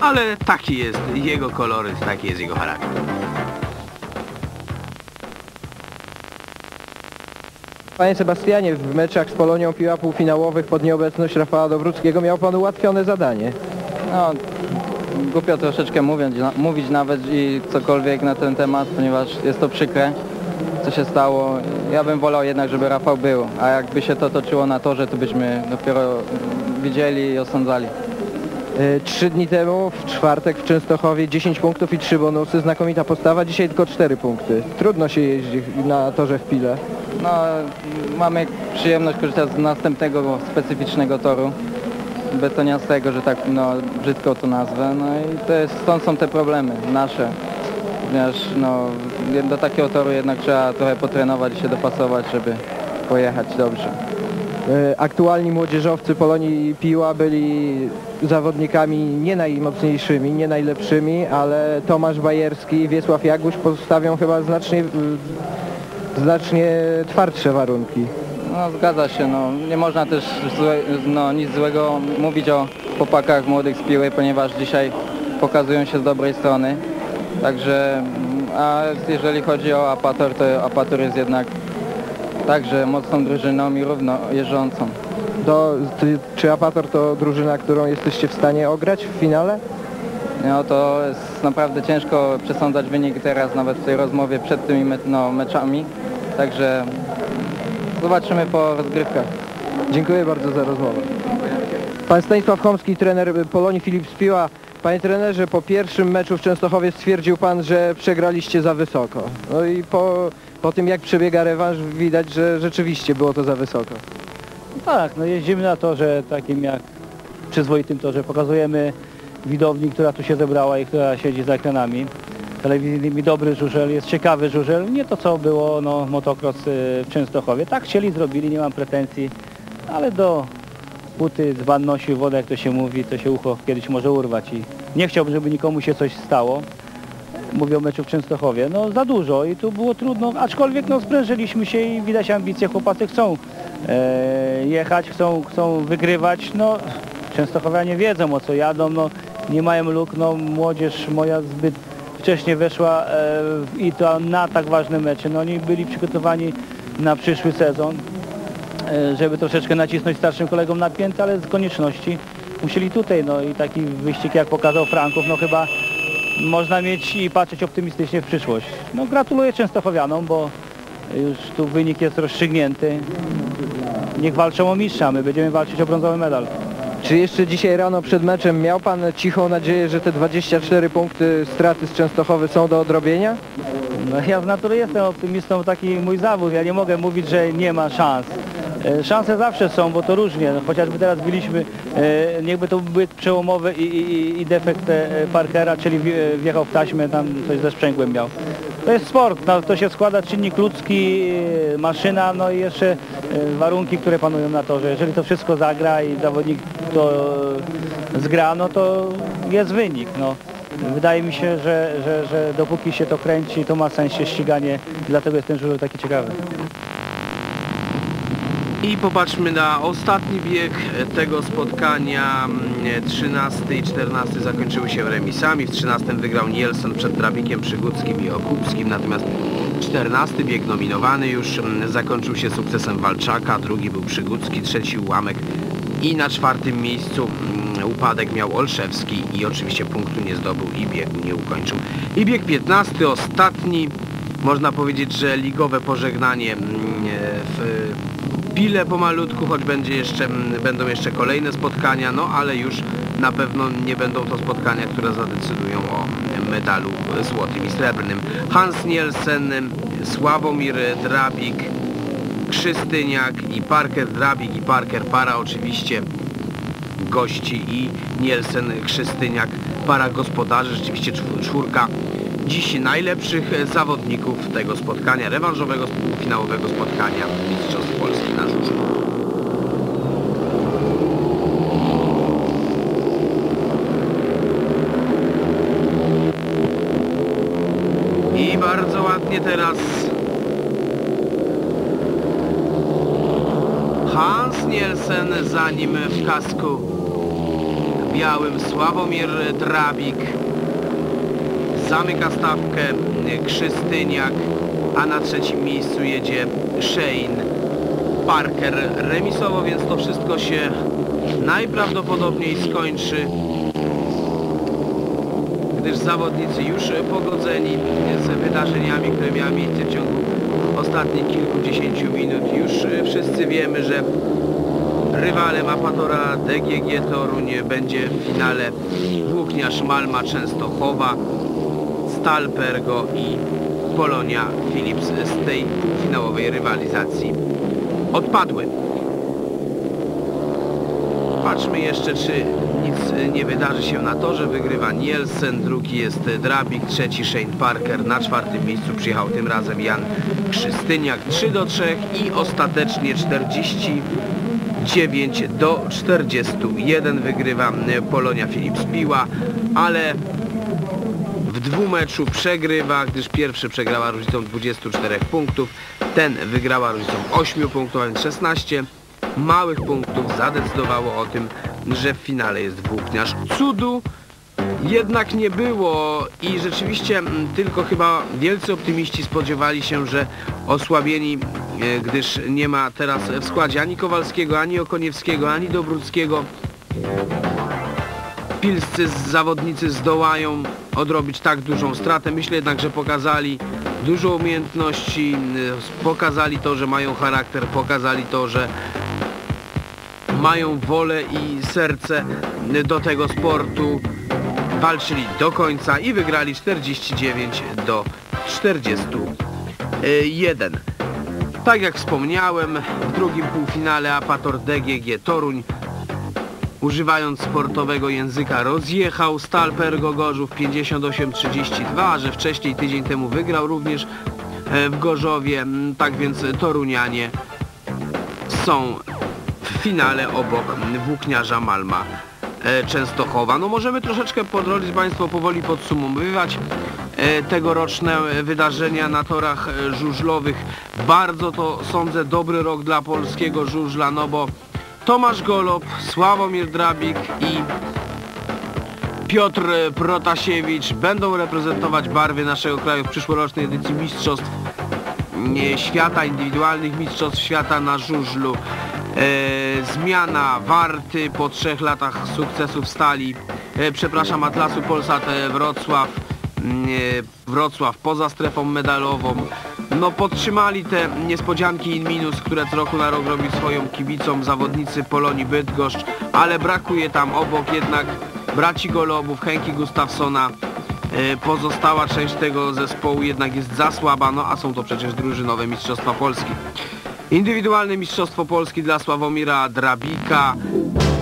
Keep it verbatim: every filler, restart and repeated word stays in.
ale taki jest jego koloryt, taki jest jego charakter. Panie Sebastianie, w meczach z Polonią Piła półfinałowych pod nieobecność Rafała Dowróckiego miał pan ułatwione zadanie. No, głupio troszeczkę mówić, mówić nawet i cokolwiek na ten temat, ponieważ jest to przykre, co się stało. Ja bym wolał jednak, żeby Rafał był, a jakby się to toczyło na torze, to byśmy dopiero widzieli i osądzali. Trzy dni temu, w czwartek w Częstochowie dziesięć punktów i trzy bonusy, znakomita postawa, dzisiaj tylko cztery punkty. Trudno się jeździ na torze w Pile. No, mamy przyjemność korzystać z następnego specyficznego toru, betoniastego, że tak no, brzydko to nazwę, no i to jest, stąd są te problemy nasze, ponieważ no, do takiego toru jednak trzeba trochę potrenować i się dopasować, żeby pojechać dobrze. Aktualni młodzieżowcy Polonii Piła byli zawodnikami nie najmocniejszymi, nie najlepszymi, ale Tomasz Bajerski i Wiesław Jaguś postawią chyba znacznie, znacznie twardsze warunki. No zgadza się, no nie można też złe, no, nic złego mówić o chłopakach młodych z Piły, ponieważ dzisiaj pokazują się z dobrej strony. Także, a jeżeli chodzi o Apator, to Apator jest jednak także mocną drużyną i równo jeżdżącą. Do, czy Apator to drużyna, którą jesteście w stanie ograć w finale? No to jest naprawdę ciężko przesądzać wynik teraz, nawet w tej rozmowie przed tymi me, no, meczami. Także zobaczymy po rozgrywkach. Dziękuję bardzo za rozmowę. Pan Stanisław Chomski, trener Polonii Philips Piła. Panie trenerze, po pierwszym meczu w Częstochowie stwierdził pan, że przegraliście za wysoko. No i po, po tym jak przebiega rewanż widać, że rzeczywiście było to za wysoko. Tak, no jeździmy na torze takim jak przyzwoitym torze. Pokazujemy widowni, która tu się zebrała i która siedzi za ekranami telewizyjnymi. Dobry żużel, jest ciekawy żużel. Nie to co było no, motocross w Częstochowie. Tak chcieli, zrobili, nie mam pretensji, ale do buty dzban nosił wodę, jak to się mówi, to się ucho kiedyś może urwać i nie chciałbym, żeby nikomu się coś stało. Mówię o meczu w Częstochowie. No za dużo i tu było trudno, aczkolwiek no sprężyliśmy się i widać ambicje, chłopacy chcą e, jechać, chcą, chcą wygrywać. No Częstochowianie wiedzą o co jadą, no nie mają luk, no młodzież moja zbyt wcześnie weszła e, i to na tak ważne mecze. No oni byli przygotowani na przyszły sezon, e, żeby troszeczkę nacisnąć starszym kolegom napięte, ale z konieczności musieli tutaj, no i taki wyścig jak pokazał Franków, no chyba można mieć i patrzeć optymistycznie w przyszłość. No gratuluję Częstochowianom, bo już tu wynik jest rozstrzygnięty. Niech walczą o mistrza, my będziemy walczyć o brązowy medal. Czy jeszcze dzisiaj rano przed meczem miał pan cichą nadzieję, że te dwadzieścia cztery punkty straty z Częstochowy są do odrobienia? No ja z natury jestem optymistą, taki mój zawód. Ja nie mogę mówić, że nie ma szans. Szanse zawsze są, bo to różnie. No, chociażby teraz byliśmy, e, niechby to były przełomowe i, i, i defekt e, Parkera, czyli wjechał w taśmę, tam coś ze sprzęgłem miał. To jest sport, no, to się składa czynnik ludzki, e, maszyna, no i jeszcze e, warunki, które panują na torze. Jeżeli to wszystko zagra i zawodnik to zgra, no to jest wynik. No. Wydaje mi się, że, że, że dopóki się to kręci, to ma sens się ściganie, dlatego jest ten żużel taki ciekawy. I popatrzmy na ostatni bieg tego spotkania. trzynasty i czternasty zakończyły się remisami. W trzynastym wygrał Nielsen przed Drabikiem, Przygódzkim i Okupskim. Natomiast czternasty bieg nominowany już zakończył się sukcesem Walczaka. Drugi był Przygódzki, trzeci Ułamek. I na czwartym miejscu upadek miał Olszewski i oczywiście punktu nie zdobył i biegu nie ukończył. I bieg piętnasty, ostatni. Można powiedzieć, że ligowe pożegnanie w Pile pomalutku, choć będzie jeszcze, będą jeszcze kolejne spotkania, no ale już na pewno nie będą to spotkania, które zadecydują o medalu złotym i srebrnym. Hans Nielsen, Sławomir Drabik, Krzystyniak i Parker Drabik i Parker para oczywiście gości i Nielsen, Krzystyniak para gospodarzy, rzeczywiście czwórka dziś najlepszych zawodników tego spotkania, rewanżowego, półfinałowego spotkania Mistrzostw Polski na żużlu. I bardzo ładnie teraz Hans Nielsen, za nim w kasku białym Sławomir Drabik. Zamyka stawkę Krzystyniak, a na trzecim miejscu jedzie Shane Parker. Remisowo, więc to wszystko się najprawdopodobniej skończy, gdyż zawodnicy już pogodzeni z wydarzeniami, które miały miejsce w ciągu ostatnich kilkudziesięciu minut. Już wszyscy wiemy, że rywalem Apatora D G G Toruń będzie w finale Włókniarz Malma Częstochowa, Stal Pergo i Polonia Philips z tej półfinałowej rywalizacji odpadły. Patrzmy jeszcze, czy nic nie wydarzy się na torze. Wygrywa Nielsen, drugi jest Drabik, trzeci Shane Parker, na czwartym miejscu przyjechał tym razem Jan Krzystyniak. trzy do trzech i ostatecznie czterdzieści dziewięć do czterdziestu jeden wygrywa Polonia Philips Piła, ale w dwumeczu przegrywa, gdyż pierwszy przegrała różnicą dwudziestu czterech punktów, ten wygrała różnicą ośmiu punktów, a więc szesnaście małych punktów zadecydowało o tym, że w finale jest włókniarz. Cudu jednak nie było i rzeczywiście tylko chyba wielcy optymiści spodziewali się, że osłabieni, gdyż nie ma teraz w składzie ani Kowalskiego, ani Okoniewskiego, ani Dobruckiego, pilscy zawodnicy zdołają odrobić tak dużą stratę. Myślę jednak, że pokazali dużo umiejętności, pokazali to, że mają charakter, pokazali to, że mają wolę i serce do tego sportu, walczyli do końca i wygrali czterdzieści dziewięć do czterdziestu jeden. Tak jak wspomniałem, w drugim półfinale Apator D G G Toruń, używając sportowego języka, rozjechał Stal Pergo Gorzów pięćdziesiąt osiem trzydzieści dwa, a że wcześniej tydzień temu wygrał również w Gorzowie. Tak więc torunianie są w finale obok włókniarza Malma Częstochowa. No możemy troszeczkę, drodzy Państwo, powoli podsumowywać tegoroczne wydarzenia na torach żużlowych. Bardzo to, sądzę, dobry rok dla polskiego żużla, no bo Tomasz Golob, Sławomir Drabik i Piotr Protasiewicz będą reprezentować barwy naszego kraju w przyszłorocznej edycji Mistrzostw Świata, indywidualnych Mistrzostw Świata na żużlu. E, zmiana Warty po trzech latach sukcesów Stali, e, przepraszam, Atlasu Polsat e, Wrocław, e, Wrocław poza strefą medalową. No podtrzymali te niespodzianki in minus, które co roku na rok robi swoją kibicom zawodnicy Polonii Bydgoszcz, ale brakuje tam obok jednak braci Golobów, Henki Gustafsona. E, pozostała część tego zespołu jednak jest za słaba, no a są to przecież drużynowe Mistrzostwa Polski. Indywidualne Mistrzostwo Polski dla Sławomira Drabika.